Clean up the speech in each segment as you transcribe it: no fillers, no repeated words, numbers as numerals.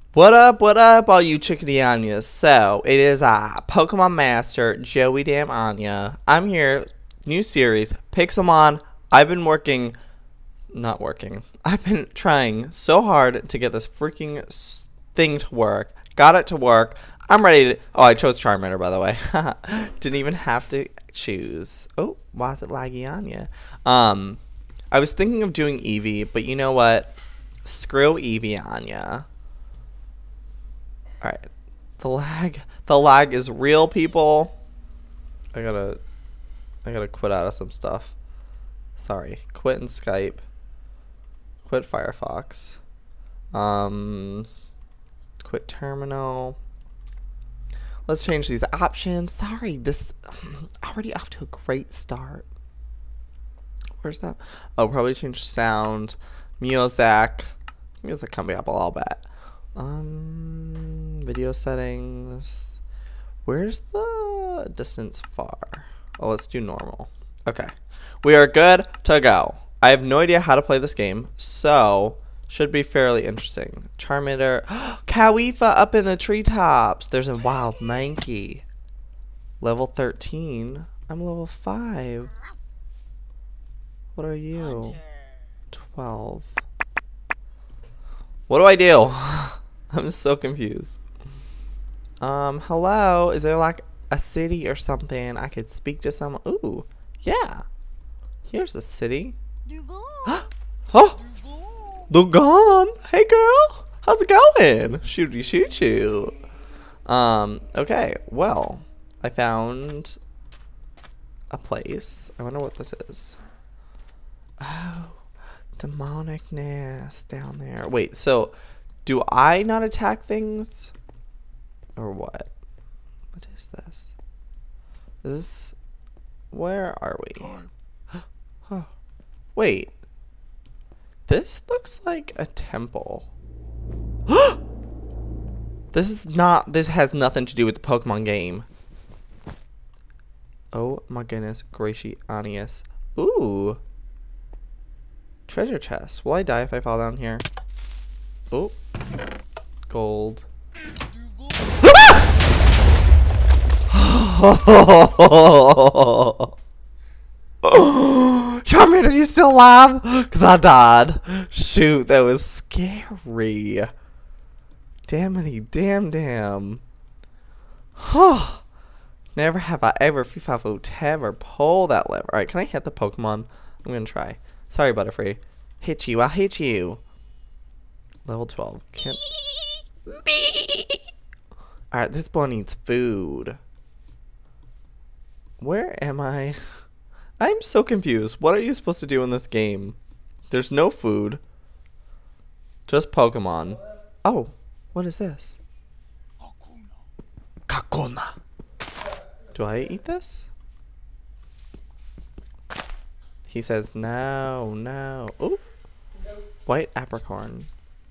What up, all you chickadee Anyas? So, it is Pokemon Master, Joey Damn Anya. I'm here, new series, Pixelmon. I've been I've been trying so hard to get this freaking thing to work. Got it to work. I'm ready to, I chose Charmander, by the way. Didn't even have to choose. Oh, why is it laggy Anya? I was thinking of doing Eevee, but you know what? Screw Eevee Anya. Alright. The lag is real, people. I gotta quit out of some stuff. Sorry. Quit in Skype. Quit Firefox. Quit terminal. Let's change these options. Sorry, this already off to a great start. Where's that? Oh, probably change sound. Music can be up a little bit. Video settings. Where's the distance far? Oh, let's do normal. Okay. We are good to go. I have no idea how to play this game, so should be fairly interesting. Charmander. Kawifa up in the treetops. There's a wild Mankey. Level 13. I'm level 5. What are you? 12. What do I do? I'm so confused. Hello? Is there like a city or something I could speak to someone? Ooh, yeah. Here's a city. Oh, Dugon. Hey girl, how's it going? Shooty shoot shoot. Okay, well, I found a place. I wonder what this is. Oh, demonic nest down there. Wait, so do I not attack things? Or what? What is this? Is this... Where are we? Huh. Wait. This looks like a temple. This has nothing to do with the Pokemon game. Oh my goodness. Gracie Anius. Ooh. Treasure chest. Will I die if I fall down here? Oh. Gold. Charmander, are you still alive? Because I died. Shoot, that was scary. Damnity, damn. Never have I ever ever pull that lever. Alright, can I hit the Pokemon? I'm gonna try. Sorry, Butterfree. Hit you, I'll hit you. Level 12. Can't. Alright, this boy needs food. Where am I? I'm so confused. What are you supposed to do in this game? There's no food. Just Pokemon. Oh, what is this? Kakuna. Do I eat this? He says no. Oh, white apricorn.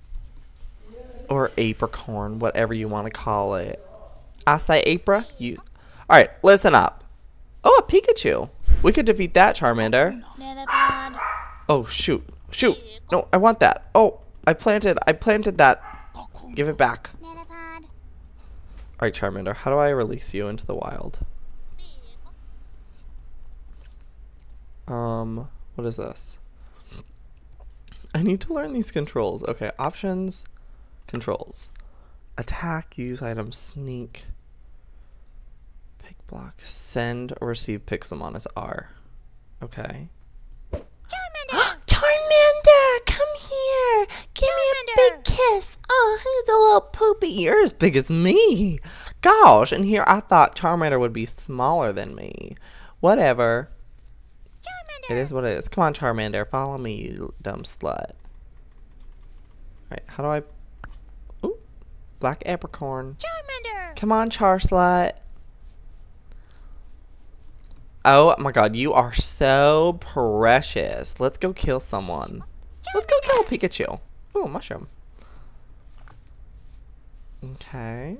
Or apricorn, whatever you want to call it. I say Apra. You. Alright, listen up. Oh, a Pikachu. We could defeat that, Charmander. Oh, shoot. No, I want that. Oh, I planted that. Give it back. Alright, Charmander, how do I release you into the wild? What is this? I need to learn these controls. Okay, options, controls. Attack, use item, sneak. Pick block, send or receive Pixelmon is R. Okay. Charmander! Charmander, come here! Give me a big kiss. Oh, who's a little poopy? You're as big as me. Gosh, and here I thought Charmander would be smaller than me. Whatever. Charmander. It is what it is. Come on, Charmander, follow me, you dumb slut. Alright, how do I... Ooh, black apricorn. Charmander! Come on, Char slut. Oh my god, you are so precious. Let's go kill someone. Let's go kill a Pikachu. Ooh, mushroom. Okay.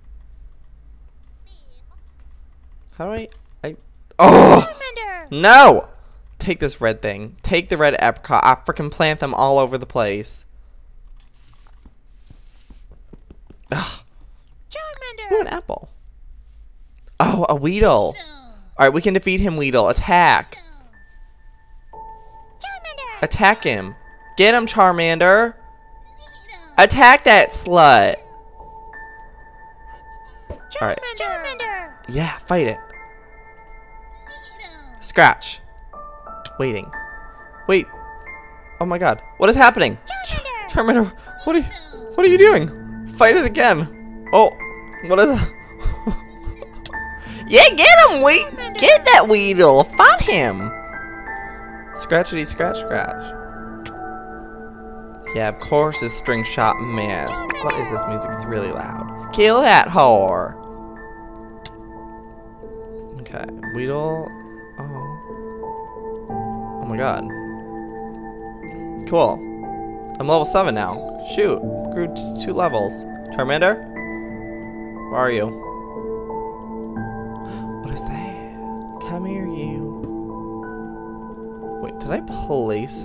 How do I... Oh! No! Take this red thing. Take the red apricot. I freaking plant them all over the place. Ugh. Ooh, an apple. Oh, a Weedle. Alright, we can defeat him, Weedle. Attack. Attack him. Get him, Charmander. Attack that slut. Alright. Yeah, fight it. Scratch. Waiting. Wait. Oh my god. What is happening? Charmander, what are you doing? Fight it again. Oh, what is that? Yeah, get him, get that Weedle. Fight him. Scratchity scratch scratch. Yeah, of course it's string shot missed. What is this music? It's really loud. Kill that whore. Okay, Weedle. Oh my god. Cool. I'm level 7 now. Shoot. Grew 2 levels. Charmander? Where are you? What is that? Come here, you. Wait, did I place?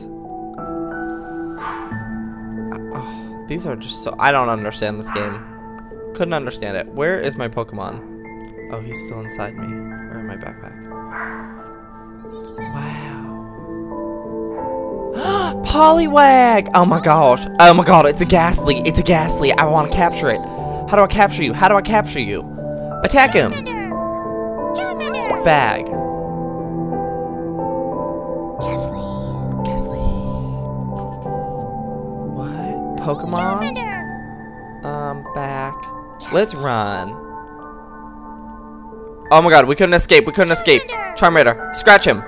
Oh, these are just so... I don't understand this game. Couldn't understand it. Where is my Pokemon? Oh, he's still inside me. Where in my backpack? Wow. Poliwag! Oh my gosh. Oh my god, it's a Ghastly. It's a Ghastly. I want to capture it. How do I capture you? How do I capture you? Attack him! Bag. Ghastly. What? Pokemon? Back. Let's run. Oh my god, we couldn't escape. We couldn't escape. Charmander, scratch him.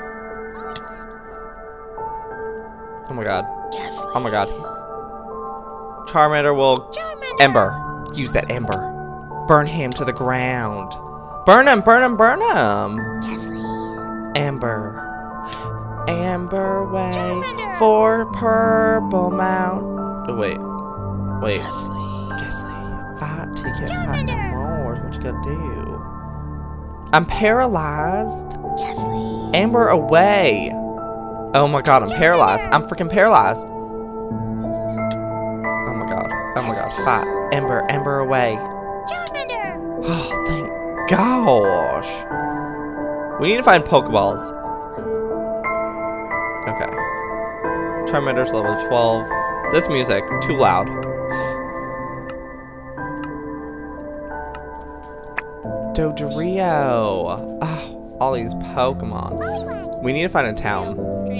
Oh my god. Oh my god. Charmander will... Ember. Use that Ember. Burn him to the ground. Burn him, burn him, burn him. Ember. Amber way for Purple Mount. Oh, wait. Wait. Ghastly. Fight to get fight no more. What you gotta do? I'm paralyzed. Amber away. Oh my god, I'm paralyzed. I'm freaking paralyzed. Oh my god. Oh my god. Fight. Ember. Ember away. Oh, thank gosh. We need to find Pokeballs. Okay. Charmander's level 12. This music, too loud. Dodrio. Oh, all these Pokemon. We need to find a town.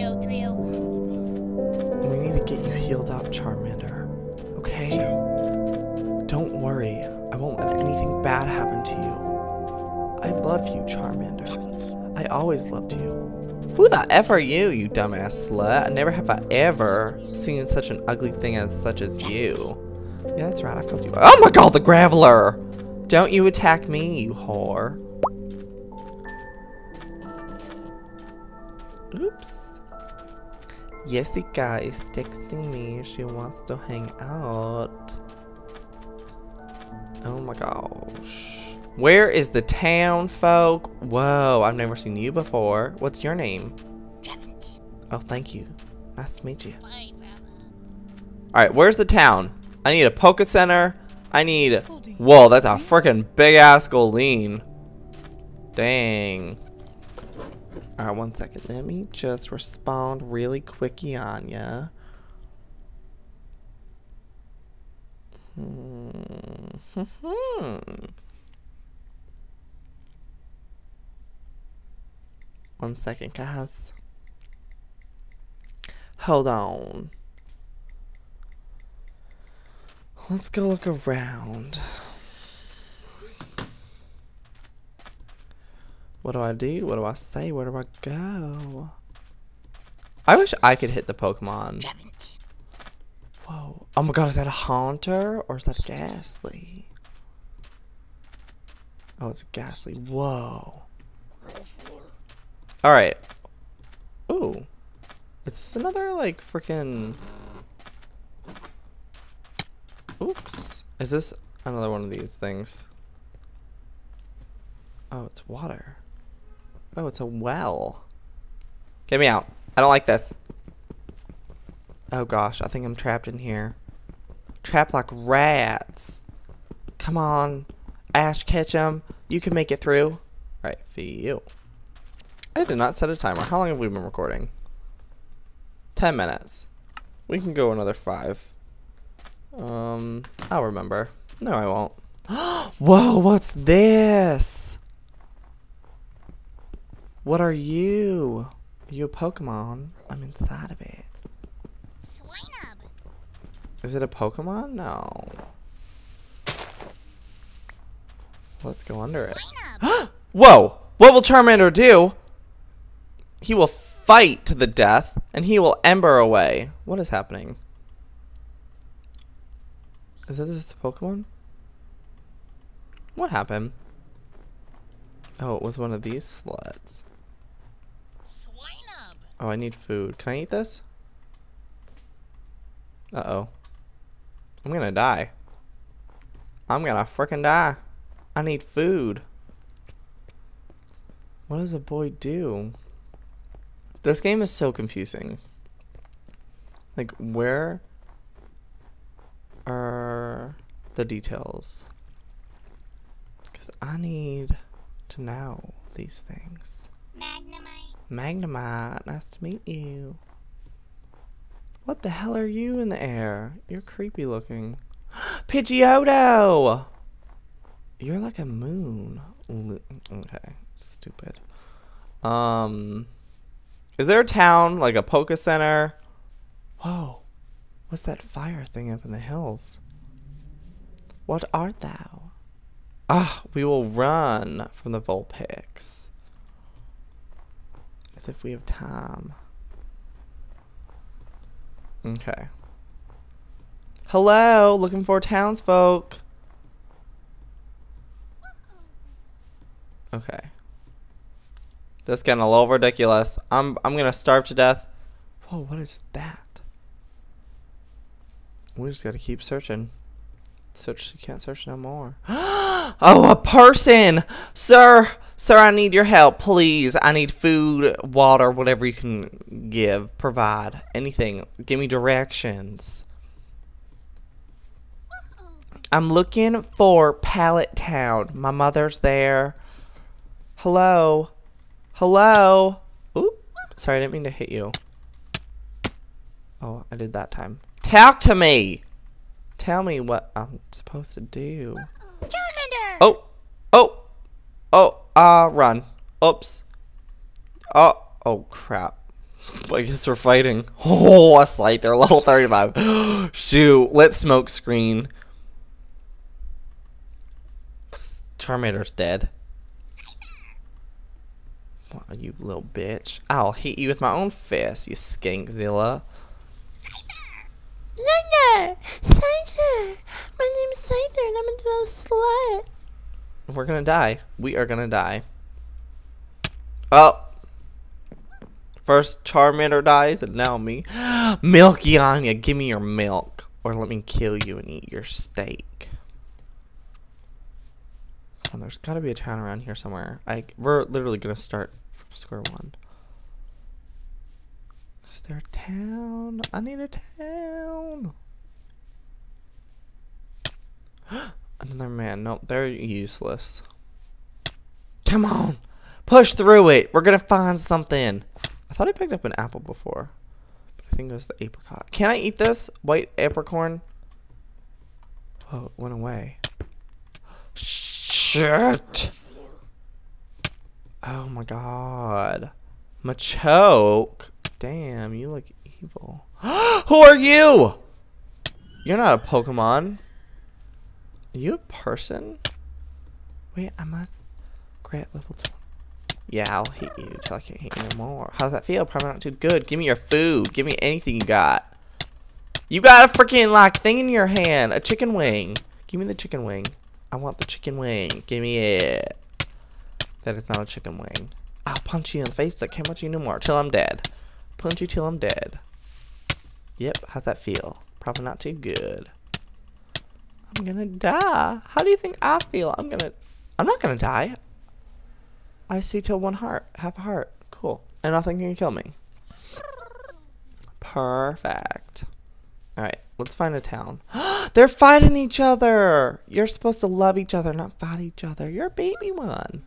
We need to get you healed up, Charmander. Okay? Don't worry. I won't let anything bad happen to you. I love you, Charmander. I always loved you. Who the F are you, you dumbass slut? I never have I ever seen such an ugly thing as such as you. Yeah, that's right, I called you. Oh my god, the Graveler! Don't you attack me, you whore. Oops. Jessica is texting me. She wants to hang out. Oh my gosh. Where is the town, folk? Whoa, I've never seen you before. What's your name? Oh, thank you. Nice to meet you. Alright, where's the town? I need a Poke Center. I need... Whoa, that's a freaking big-ass Goldeen. Dang. Alright, 1 second. Let me just respond really quickie on ya. 1 second, guys. Hold on. Let's go look around. What do I do? What do I say? Where do I go? I wish I could hit the Pokemon. Whoa. Oh my god, is that a Haunter? Or is that a Ghastly? Oh, it's a Ghastly. Whoa. Alright. Ooh. Is this another, like, freaking... Oops. Is this another one of these things? Oh, it's water. Oh, it's a well. Get me out. I don't like this. Oh gosh, I think I'm trapped in here. Trapped like rats. Come on, Ash Ketchum. You can make it through. Right, for you. I did not set a timer. How long have we been recording? 10 minutes. We can go another 5. I'll remember. No, I won't. Whoa, what's this? What are you? Are you a Pokemon? I'm inside of it. Swinub. Is it a Pokemon? No. Let's go under it. Whoa! What will Charmander do? He will fight to the death, and he will ember away. What is happening? Is this the Pokemon? What happened? Oh, it was one of these sluts. Swinub. Oh, I need food. Can I eat this? Uh-oh. I'm gonna die. I'm gonna frickin' die. I need food. What does a boy do? This game is so confusing. Like, where are the details? Because I need to know these things. Magnemite. Magnemite, nice to meet you. What the hell are you in the air? You're creepy looking. Pidgeotto! You're like a moon. Okay, stupid. Is there a town, like a Poke Center? Whoa, what's that fire thing up in the hills? What art thou? Ah, we will run from the Vulpix. As if we have time. Okay. Hello, looking for townsfolk. Okay. This is getting a little ridiculous. I'm gonna starve to death. Whoa, what is that? We just gotta keep searching. Search, you can't search no more. Oh, a person! Sir, I need your help, please. I need food, water, whatever you can give, provide, anything. Give me directions. I'm looking for Pallet Town. My mother's there. Hello? Hello? Oop. Sorry, I didn't mean to hit you. Oh, I did that time. Talk to me! Tell me what I'm supposed to do. Charmander. Run. Oops. Oh, crap. I guess we're fighting. Oh, a slight. They're level 35. Shoot, let's smoke screen. Charmander's dead. What, you little bitch. I'll hit you with my own fist, you skankzilla. Linda! Scyther! My name's Scyther and I'm a little slut. We're gonna die. We are gonna die. Oh. First Charmander dies and now me. Milky Anya, give me your milk. Or let me kill you and eat your steak. Oh, there's gotta be a town around here somewhere. We're literally gonna start from square one. Is there a town? I need a town. Another man. Nope, they're useless. Come on. Push through it. We're gonna find something. I thought I picked up an apple before. But I think it was the apricot. Can I eat this? White apricorn? Oh, it went away. Shit. Oh my god. Machoke. Damn, you look evil. Who are you? You're not a Pokemon. Are you a person? Wait, I must grant level 2. Yeah, I'll hit you till I can't hit you no more. How's that feel? Probably not too good. Give me your food. Give me anything you got. You got a freaking like thing in your hand. A chicken wing. Give me the chicken wing. I want the chicken wing. Give me it. That is not a chicken wing. I'll punch you in the face. I can't punch you no more till I'm dead. Punch you till I'm dead. Yep, how's that feel? Probably not too good. I'm gonna die. How do you think I feel? I'm not gonna die. I see till one heart. Half a heart. Cool. And nothing can kill me. Perfect. Alright, let's find a town. They're fighting each other. You're supposed to love each other, not fight each other. You're a baby one.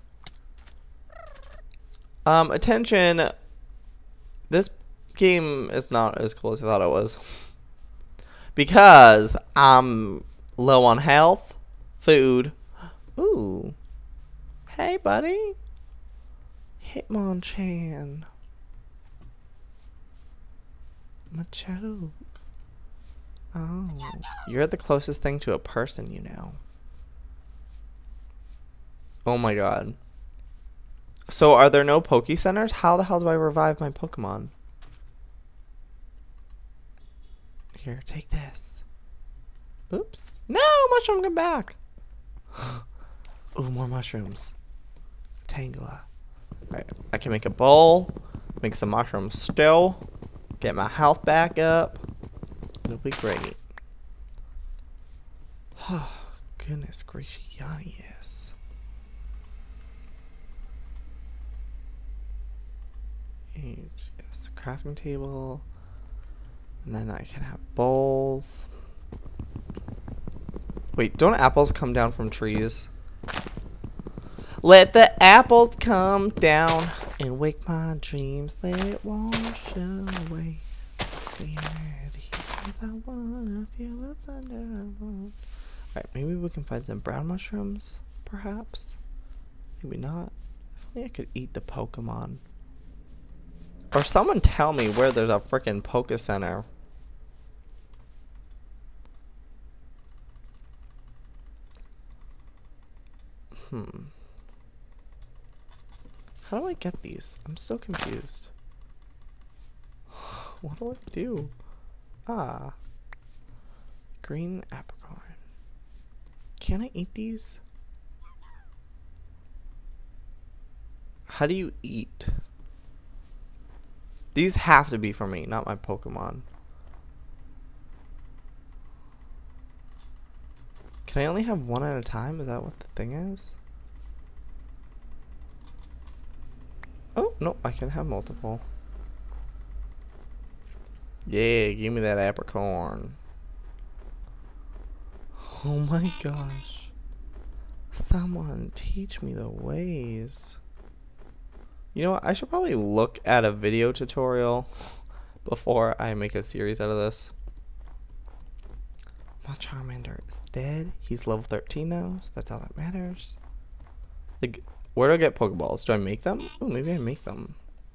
Attention. This game is not as cool as I thought it was. Because I'm low on health, food. Ooh. Hey, buddy. Hitmonchan. Machoke. Oh. You're the closest thing to a person, you know. Oh my god. So are there no Poke Centers? How the hell do I revive my Pokemon? Here, take this. Oops. No, mushroom, come back. Ooh, more mushrooms. Tangela. Alright, I can make a bowl, make some mushroom stew, get my health back up. It'll be great. Oh, goodness gracious, Yanni is. Yes, crafting table. And then I can have bowls. Wait, don't apples come down from trees? Let the apples come down and wake my dreams. Let it wash away. I wanna feel the thunder. Alright, maybe we can find some brown mushrooms, perhaps. Maybe not. If only I could eat the Pokemon. Or someone tell me where there's a freaking Poke Center. How do I get these? I'm still confused. What do I do? Ah. Green apricot. Can I eat these? How do you eat? These have to be for me, not my Pokemon. Can I only have one at a time? Is that what the thing is? Oh, no, I can have multiple. Yeah, give me that apricorn. Oh my gosh. Someone teach me the ways. You know what? I should probably look at a video tutorial before I make a series out of this. My Charmander is dead. He's level 13 now, so that's all that matters. Like, where do I get Pokeballs? Do I make them? Oh, maybe I make them.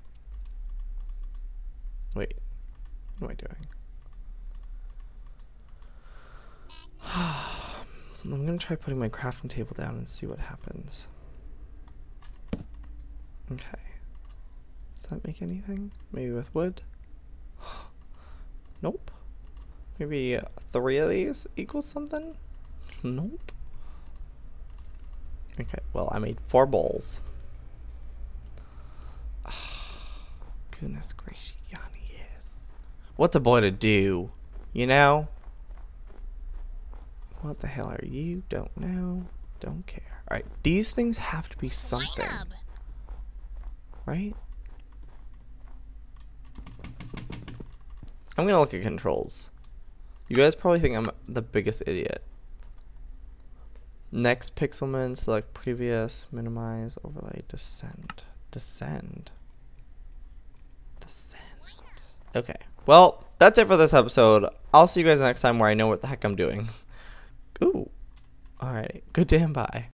Wait. What am I doing? I'm gonna try putting my crafting table down and see what happens. Okay. Does that make anything? Maybe with wood? Nope. Maybe 3 of these equals something? Nope. Okay, well, I made 4 bowls. Goodness gracious, Yanni is. What's a boy to do? You know? What the hell are you? Don't know. Don't care. Alright, these things have to be something. Right? I'm gonna look at controls. You guys probably think I'm the biggest idiot. Next Pixelman, select previous, minimize, overlay, descend. Descend. Descend. Okay. Well, that's it for this episode. I'll see you guys next time where I know what the heck I'm doing. Ooh. Alright. Good day and bye.